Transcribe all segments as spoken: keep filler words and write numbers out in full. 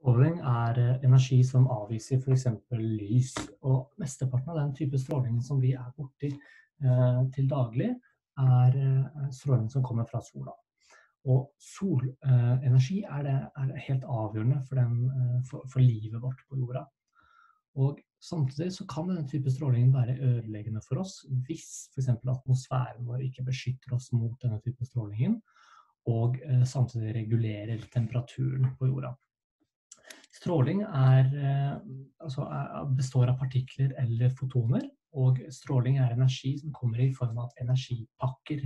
Stråling er eh, energi som avviser for eksempel lys, og mesteparten av den type stråling som vi er borti eh, til daglig, er eh, stråling som kommer fra sola. Og solenergi eh, er, det, er helt avgjørende for, den, eh, for, for livet vårt på jorda. Og samtidig så kan denne type stråling være ødeleggende for oss hvis for eksempel atmosfæren vår ikke beskytter oss mot denne type strålingen, og eh, samtidig regulerer temperaturen på jorda. Stråling er, eh, altså er, består av partikler eller fotoner, og stråling er energi som kommer i form av energipakker.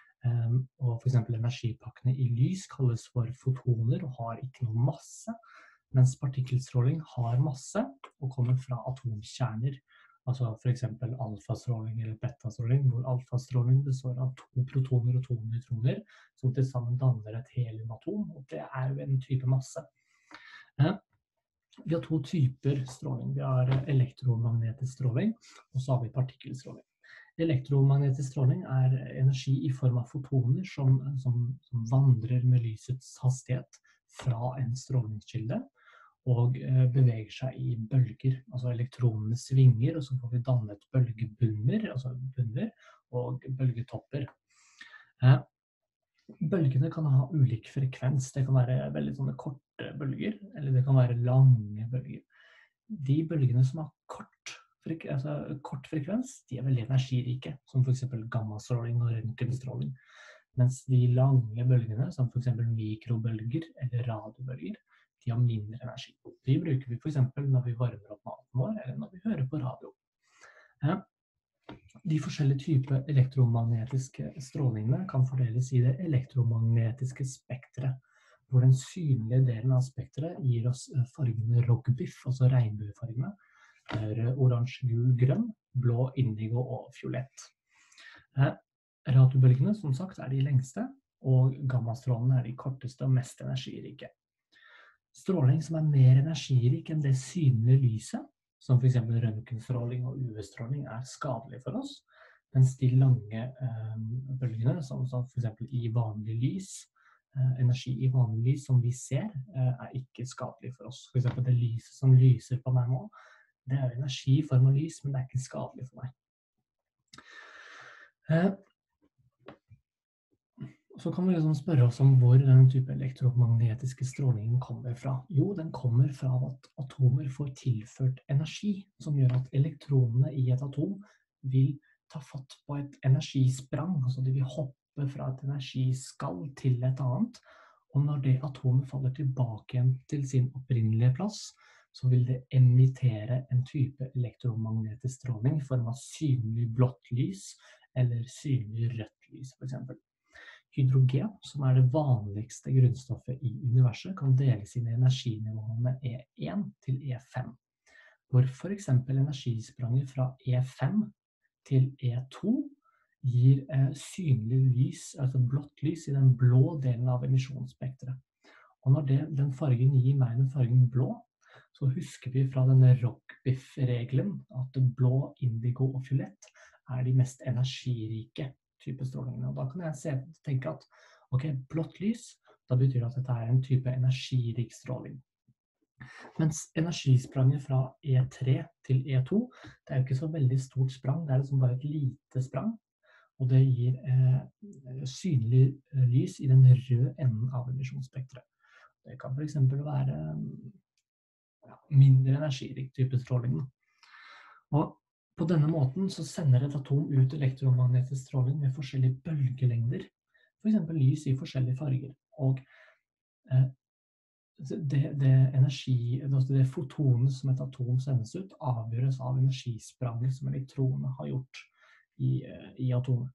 Um, og for eksempel energipakkene i lys kalles for fotoner og har ikke noe masse, mens partikkelstråling har masse og kommer fra atomkjerner. Altså for eksempel alfastråling eller betastråling, hvor alfastråling består av to protoner og to nøytroner, som til sammen danner et heliumatom, og det er jo en type masse. Uh, Vi har to typer stråling. Vi har elektromagnetisk stråling, og så har vi partikkelstråling. Elektromagnetisk stråling er energi i form av fotoner som, som, som vandrer med lysets hastighet fra en strålingskilde og eh, beveger seg i bølger. Altså elektronene svinger, og så får vi dannet bølgebunner, altså bunner, og bølgetopper. Eh, Bølgene kan ha ulik frekvens. Det kan være veldig sånne korte bølger, eller det kan være lange bølger. De bølgene som har kort, frek altså kort frekvens, de er veldig energirike, som for eksempel gammastråling og røntgenstråling. Mens de lange bølgene, som for eksempel mikrobølger eller radiobølger, de har mindre energi. De bruker vi for eksempel når vi varmer opp maten vår, eller når vi hører på radio. Ja. De forskjellige typer elektromagnetiske strålingene kan fordeles i det elektromagnetiske spektret, hvor den synlige delen av spektret gir oss fargene rogbiff, altså regnbuefargene, rød, oransje, gul, grønn, blå, indigo og fiolett. Radiobølgene, som sagt, er de lengste, og gammastrålene er de korteste og mest energirike. Stråling som er mer energirik enn det synlige lyset, som for eksempel røntgenstråling og U V-stråling, er skadelig for oss, mens de lange eh, bølgene, som, som for eksempel i vanlig lys, eh, energi i vanlig lys som vi ser, eh, er ikke skadelig for oss. For eksempel det lyset som lyser på meg nå, det er energi i form av lys, men det er ikke skadelig for meg. Eh, Så kan vi liksom spørre oss om hvor denne type elektromagnetiske strålingen kommer fra. Jo, den kommer fra at atomer får tilført energi, som gjør at elektronene i et atom vil ta fatt på et energisprang, altså de vil hoppe fra et energiskall til et annet, og når det atomet faller tilbake igjen til sin opprinnelige plass, så vil det emittere en type elektromagnetisk stråling i form av synlig blått lys, eller synlig rødt lys, for eksempel. Hydrogen, som er det vanligste grunnstoffet i universet, kan deles inn i energinivåene E én til E fem, hvor for eksempel energispranget fra E fem til E to gir eh, synlig lys, altså blått lys i den blå delen av emisjonsspektret. Og når det, den fargen gir meg den fargen blå, så husker vi fra denne Rogbiff-regelen at blå, indigo og fiolett er de mest energirike type strålingene. Og da kan jeg se, tenke at ok, blått lys, da betyr det at dette er en type energirik stråling. Mens energispranget fra E tre til E to, det er jo ikke så veldig stort sprang, det er liksom bare et lite sprang, og det gir eh, synlig lys i den røde enden av emisjonsspektret. Det kan for eksempel være ja, mindre energirik type stråling. Og på denne måten så sender et atom ut elektromagnetisk stråling med forskjellige bølgelengder, for eksempel lys i forskjellige farger. Og eh, det, det, energi, det fotonet som et atom sendes ut avgjøres av energispranget som elektronene har gjort i, i atomet.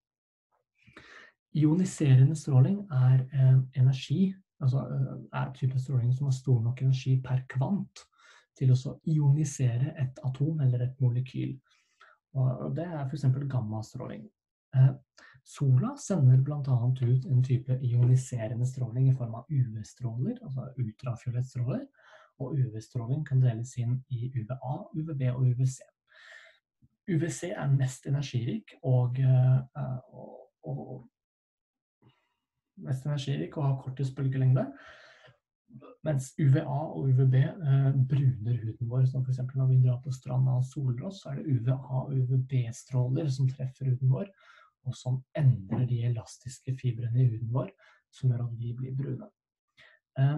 Ioniserende stråling er eh, energi, altså er type stråling som har stor nok energi per kvant til å ionisere et atom eller et molekyl. Og det er for eksempel gammastråling. Eh, sola sender blant annet ut en type ioniserende stråling i form av U V-stråler, altså ultrafiolett stråler, og U V-stråling kan deles inn i U V A, U V B og U V C. U V C er mest energirik og, og, og mest energirik og har kortest bølgelengde, Mens U V A og U V B eh, bruner huden vår, som for eksempel når vi drar på stranda og soler oss, så er det U V A og U V B-stråler som treffer huden vår, og som endrer de elastiske fibrene i huden vår, som gjør at vi blir brune. Eh,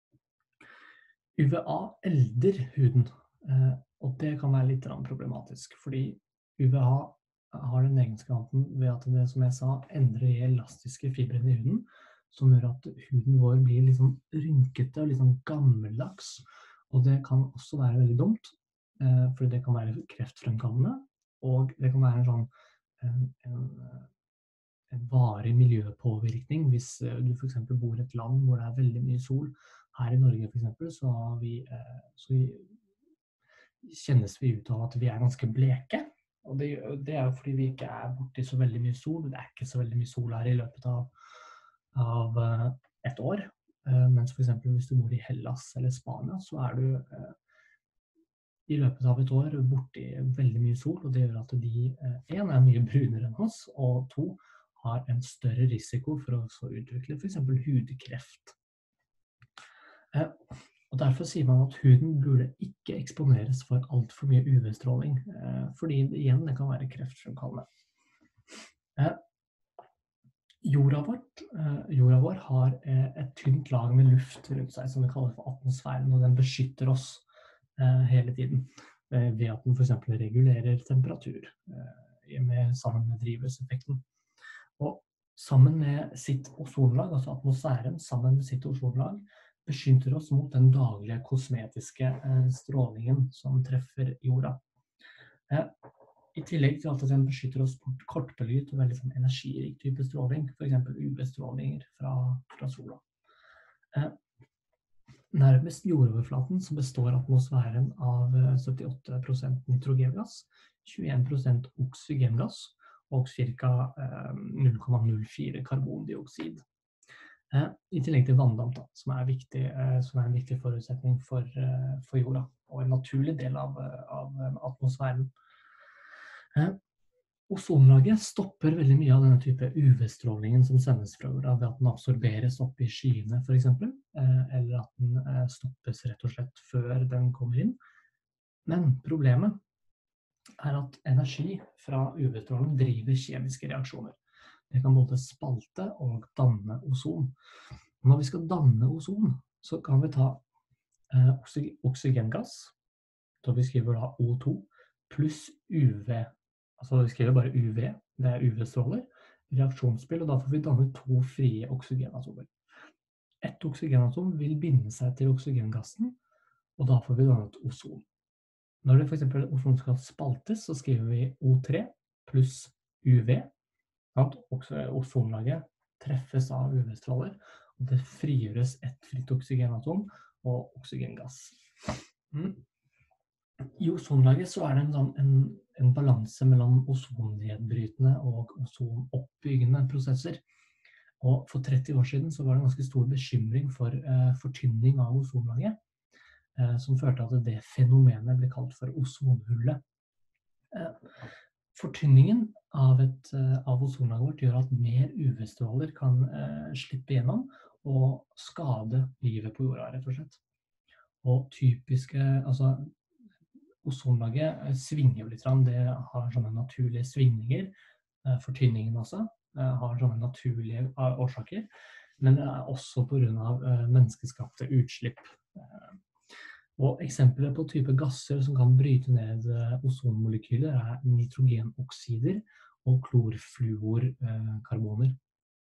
U V A elder huden, eh, og det kan være litt problematisk, fordi U V A har den egenskapen ved at det, som jeg sa, endrer de elastiske fibrene i huden, som gjør at huden vår blir litt sånn rynkete og litt sånn gammeldags, og det kan også være veldig dumt, eh, fordi det kan være kreftfremkallende, og det kan være en sånn en, en, en varig miljøpåvirkning hvis du for eksempel bor i et land hvor det er veldig mye sol. Her i Norge for eksempel, så, vi, eh, så vi, kjennes vi ut av at vi er ganske bleke, og det, det er jo fordi vi ikke er borti så veldig mye sol. Det er ikke så veldig mye sol her i løpet av, av uh, et år. Uh, mens for eksempel hvis du bor i Hellas eller Spania, så er du uh, i løpet av et år borti veldig mye sol, og det gjør at de, uh, en, er mye brunere enn oss, og to, har en større risiko for å utvikle for eksempel hudkreft. Uh, Og derfor sier man at huden burde ikke eksponeres for alt for mye U V-stråling, eh, fordi igjen det kan være kreftfremkallende. Eh, jorda, vårt, eh, jorda vår har eh, et tynt lag med luft rundt seg, som vi kaller for atmosfæren, og den beskytter oss eh, hele tiden, eh, ved at den for eksempel regulerer temperatur, eh, med, sammen med drivhuseffekten. Og sammen med sitt ozonlag, altså atmosfæren sammen med sitt ozonlag, beskytter oss mot den daglige kosmetiske eh, strålingen som treffer jorda. Eh, I tillegg til at den beskytter oss mot kortbelytt og veldig sånn, energirik type stråling, for eksempel U V-strålinger fra, fra sola. Eh, nærmest jordoverflaten så består atmosfæren av syttiåtte prosent nitrogengass, tjueen prosent oksygengass og ca. Eh, null komma null fire karbondioksid. I tillegg til vanndamp, da, som, er viktig, som er en viktig forutsetning for, for jorda, og en naturlig del av, av atmosfæren. Ozonlaget stopper veldig mye av denne type U V-strålingen som sendes fra jorda, ved at den absorberes opp i skyene for eksempel, eller at den stoppes rett og slett før den kommer inn. Men problemet er at energi fra U V-strålen driver kjemiske reaksjoner. Det kan både spalte og danne ozon. Når vi skal danne ozon, så kan vi ta eh, oksy- oksygengass, da vi skriver da O to, pluss U V. Altså vi skriver bare U V, det er U V-stråler, reaksjonsspill, og da får vi danne to frie oksygenatomer. Et oksygenatom vil binde seg til oksygengassen, og da får vi dannet ozon. Når det for eksempel ozon skal spaltes, så skriver vi O tre pluss U V, at ozonlaget treffes av U V-stråler, og det frigjøres et fritt oksygenatom og oksygengass. Mm. I ozonlaget så er det en, en, en balanse mellom ozonnedbrytende og ozonoppbyggende prosesser. Og for tretti år siden så var det en ganske stor bekymring for eh, fortynning av ozonlaget, eh, som førte til at det fenomenet ble kalt for ozonhullet. Eh, Fortynningen av, et, av ozonlaget vårt gjør at mer U V-stråler kan eh, slippe gjennom og skade livet på jorda, rett og slett. Og typiske, altså ozonlaget svinger litt, det har sånne naturlige svingninger, eh, fortynningen også, eh, har sånne naturlige årsaker, men det er også på grunn av eh, menneskeskapte utslipp. Eh, Og eksempler på type gasser som kan bryte ned ozonmolekyler er nitrogenoksider og klorfluorkarboner.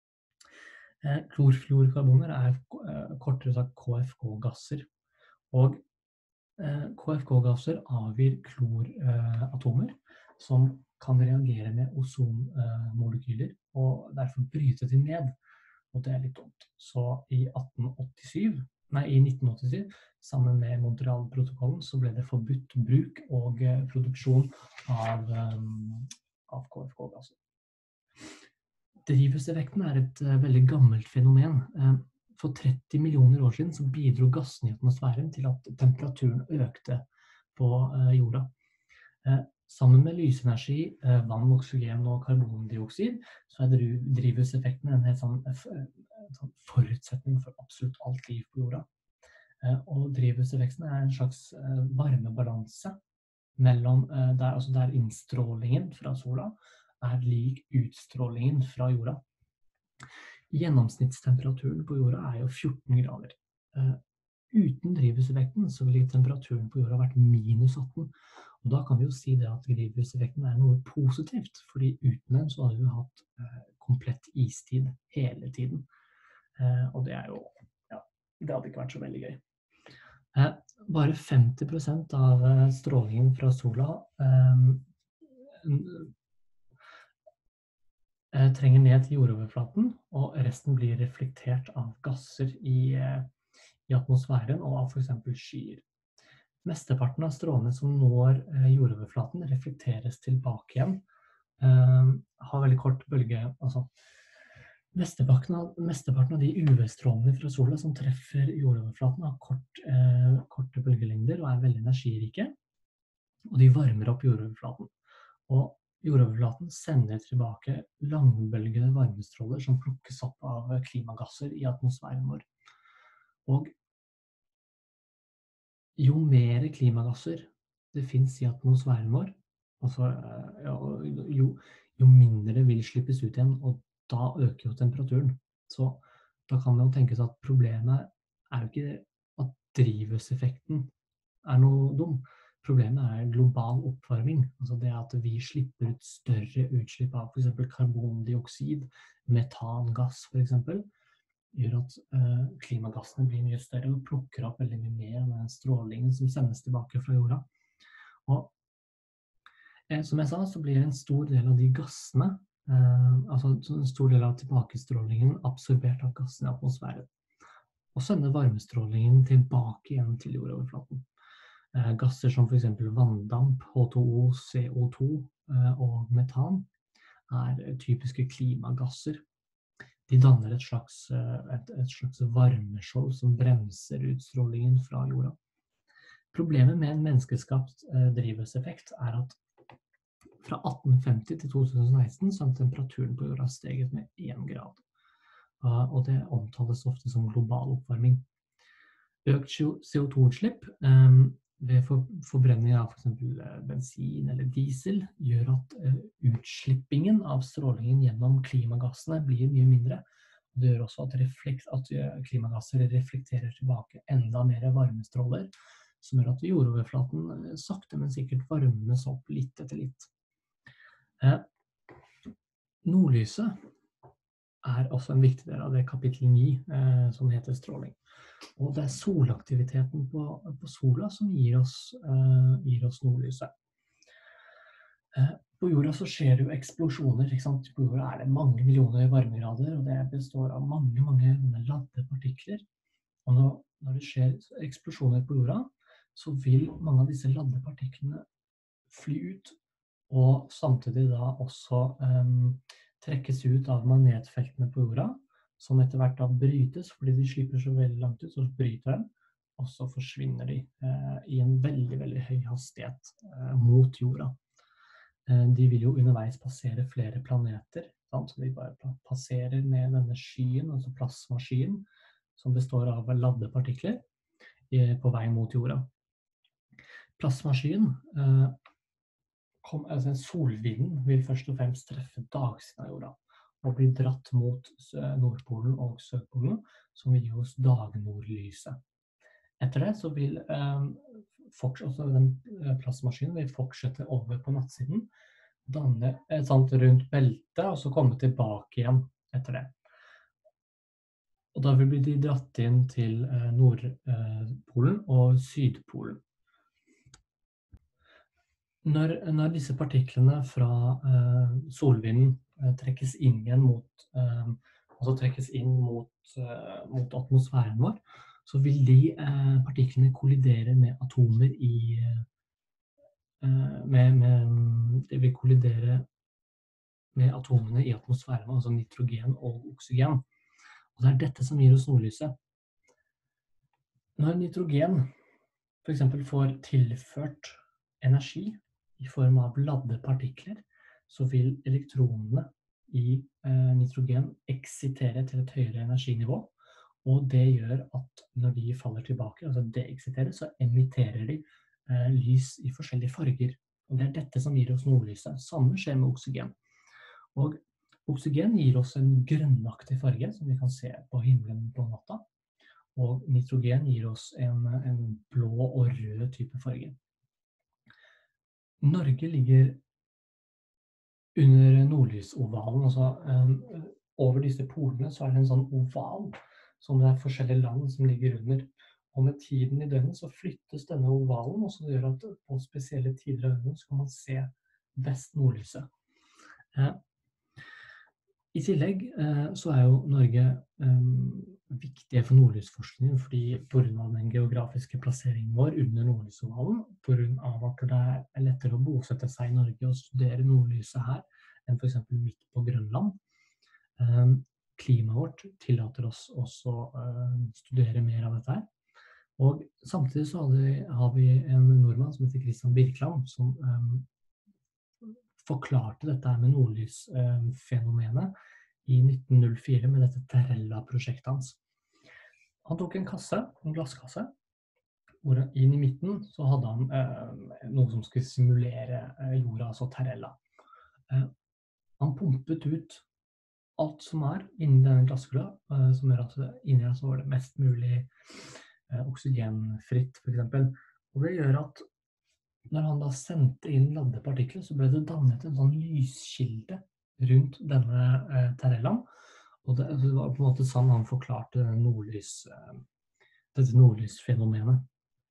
Klorfluorkarboner er kortere sagt K F K-gasser, og K F K-gasser avgir kloratomer som kan reagere med ozonmolekyler og derfor bryte de ned, og det er litt dumt. Så i atten åttisyv Nei, i nitten åttisyv, sammen med Montreal-protokollen, så ble det forbudt bruk og produksjon av, um, av K F K-gasser. Drivhuseffekten er et uh, veldig gammelt fenomen. Uh, for tretti millioner år siden så bidro gassen i atmosfæren til at temperaturen økte på uh, jorda. Uh, sammen med lysenergi, uh, vann, oksygen og karbondioksid, så er drivhuseffekten en helt sånn uh, en sånn forutsetning for absolutt alt liv på jorda. Og drivhuseffekten er en slags varmebalanse mellom der, altså der innstrålingen fra sola er lik utstrålingen fra jorda. Gjennomsnittstemperaturen på jorda er jo fjorten grader. Uten drivhuseffekten så ville temperaturen på jorda vært minus atten. Og da kan vi jo si det at drivhuseffekten er noe positivt, fordi uten den så hadde vi hatt komplett istid hele tiden. Og det er jo, ja, det hadde ikke vært så veldig gøy. Bare femti prosent av strålingen fra sola um, trenger ned til jordoverflaten, og resten blir reflektert av gasser i, i atmosfæren og av for eksempel skyer. Mesteparten av strålene som når jordoverflaten reflekteres tilbake igjen, um, har veldig kort bølge, altså Mesteparten av, mesteparten av de U V-strålene fra sola som treffer jordoverflaten har kort, eh, korte bølgelengder og er veldig energirike, og de varmer opp jordoverflaten. Og jordoverflaten sender tilbake langbølgede varmestråler som plukkes opp av klimagasser i atmosfæren vår. Og jo mer klimagasser det finnes i atmosfæren vår, altså, ja, jo, jo mindre vil slippes ut igjen, og da øker jo temperaturen. Så da kan man jo tenke seg at problemet er jo ikke at drivhuseffekten er noe dum. Problemet er global oppvarming. Altså det at vi slipper ut større utslipp av for eksempel karbondioksid, metangass for eksempel, gjør at uh, klimagassene blir mye større og plukker opp veldig mye mer av den strålingen som sendes tilbake fra jorda. Og eh, som jeg sa, så blir en stor del av de gassene Uh, altså en stor del av tilbakestrålingen absorbert av gassen i atmosfæren. Og sender varmestrålingen tilbake igjen til jordoverflaten. Uh, gasser som for eksempel vanndamp, H to O, C O to uh, og metan er typiske klimagasser. De danner et slags, uh, et, et slags varmeskjold som bremser utstrålingen fra jorda. Problemet med en menneskeskapt uh, drivhuseffekt er at fra atten femti til to tusen og seksten så har temperaturen på jorda steget med én grad. Og det omtales ofte som global oppvarming. Økt C O to-utslipp um, ved for, forbrenning av for eksempel bensin eller diesel gjør at uh, utslippingen av strålingen gjennom klimagassene blir mye mindre. Det gjør også at, reflekt, at klimagasser reflekterer tilbake enda mer varmestråler, som gjør at jordoverflaten sakte, men sikkert varmes opp litt etter litt. Eh, nordlyset er også en viktig del av det kapittel ni eh, som heter stråling. Og det er solaktiviteten på, på sola som gir oss, eh, gir oss nordlyset. Eh, på jorda så skjer det jo eksplosjoner, ikke sant? På jorda er det mange millioner varmegrader, og det består av mange, mange ladde partikler. Og når, når det skjer eksplosjoner på jorda, så vil mange av disse ladde partiklene fly ut, og samtidig da også um, trekkes ut av magnetfeltene på jorda, som etter hvert da brytes, fordi de slipper så veldig langt ut, så bryter den, og så forsvinner de uh, i en veldig, veldig høy hastighet uh, mot jorda. Uh, de vil jo underveis passere flere planeter, sant? Så de bare passerer med denne skyen, altså plasmaskyen, som består av ladde partikler, uh, på vei mot jorda. Plasmaskyen uh, Kom, altså solvinden vil først og fremst treffe dagsiden av jorda og bli dratt mot Nordpolen og Sørpolen, som vil gi oss dagnordlyset. Etter det så vil eh, fortsatt, den plasmaskinen vil fortsette over på nattsiden, danne et sånt rundt beltet, og så komme tilbake igjen etter det. Og da vil de dratt inn til eh, Nordpolen og Sydpolen. Når, når disse partiklene fra uh, solvinden uh, trekkes inn igjen mot, uh, altså trekkes inn mot, uh, mot atmosfæren vår, så vil de uh, partiklene kollidere med atomer i, uh, med, med, det vil kollidere med atomene i atmosfæren, altså nitrogen og oksygen. Og det er dette som gir oss nordlyset. Når nitrogen for eksempel får tilført energi, i form av ladde partikler, så vil elektronene i eh, nitrogen eksitere til et høyere energinivå, Og det gjør at når de faller tilbake, altså deeksiterer, så emitterer de eh, lys i forskjellige farger. Og det er dette som gir oss nordlyset. Samme skjer med oksygen. Og oksygen gir oss en grønnaktig farge, som vi kan se på himmelen på natta. Og nitrogen gir oss en, en blå og rød type farge. Norge ligger under nordlysovalen, altså um, over disse polene så er det en sånn oval, som det er forskjellige land som ligger under. Og med tiden i døgnet så flyttes denne ovalen, og så gjør at på spesielle tider av døgnet så kan man se vest-nordlyset. Eh, I tillegg eh, så er jo Norge eh, viktige for nordlysforskningen, fordi på grunn av den geografiske plasseringen vår under nordlysovalen, på grunn av at det er lettere å bosette seg i Norge og studere nordlyset her, enn for eksempel midt på Grønland. Eh, klimaet vårt tillater oss også å uh, studere mer av dette her. Og samtidig så har vi, har vi en nordmann som heter Christian Birkeland, som um, forklarte dette her med nordlysfenomenet uh, i nitten null fire med dette Terrella-prosjektet hans. Han tok en kasse, en glasskasse, hvor inn i midten så hadde han uh, noe som skulle simulere uh, jorda, altså Terrella. Uh, han pumpet ut alt som er inni denne glasskula, som gjør at inni så var det mest mulig eh, oksygenfritt, for eksempel. Og det gjør at når han da sendte inn ladde partikler, så ble det dannet en sånn lyskilde rundt denne eh, Terrellaen. Og det, det var på en måte sånn han forklarte denne nordlys, eh, dette nordlysfenomenet.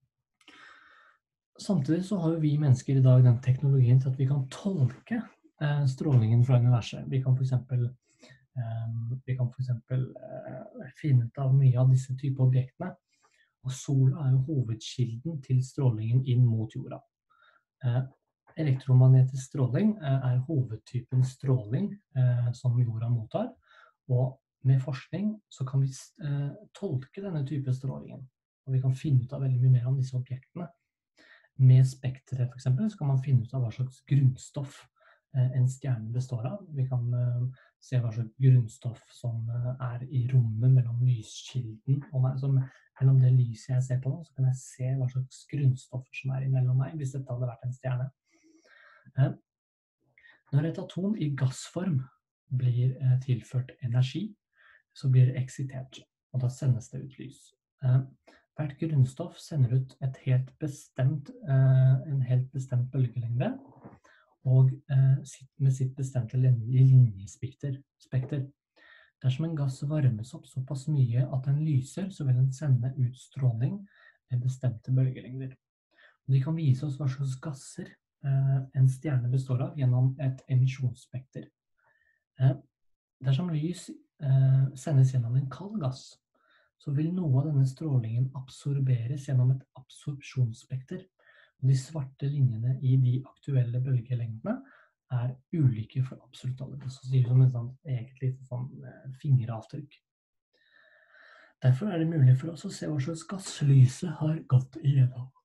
Samtidig så har jo vi mennesker i dag den teknologien til at vi kan tolke eh, strålingen fra universet. Vi kan for eksempel Um, vi kan for eksempel uh, finne ut av mye av disse type objektene. Og sola er jo hovedkilden til strålingen inn mot jorda. Uh, elektromagnetisk stråling uh, er hovedtypen stråling uh, som jorda mottar. Og med forskning så kan vi uh, tolke denne type strålingen. Og vi kan finne ut av veldig mye mer om disse objektene. Med spektre for eksempel så kan man finne ut av hva slags grunnstoff en stjerne består av. Vi kan uh, se hva slags grunnstoff som uh, er i rommet mellom lyskilden og meg. Så mellom det lyset jeg ser på nå, så kan jeg se hva slags grunnstoffer som er imellom meg, hvis dette hadde vært en stjerne. Uh, når et atom i gassform blir uh, tilført energi, så blir det eksitert, og da sendes det ut lys. Uh, hvert grunnstoff sender ut et helt bestemt, uh, en helt bestemt bølgelengde, og eh, med sitt bestemte linjespekter. Dersom en gass varmes opp såpass mye at den lyser, så vil den sende ut stråling med bestemte bølgelengder. Og de kan vise oss hva slags gasser eh, en stjerne består av gjennom et emisjonsspekter. Eh, dersom lys eh, sendes gjennom en kald gass, så vil noe av denne strålingen absorberes gjennom et absorpsjonsspekter. De svarte linjene i de aktuelle bølgelengdene er ulike for absolutt alle. Så sier det som en sånn, egentlig sånn fingeravtrykk. Derfor er det mulig for oss å se hva slags gass lyset har gått igjennom.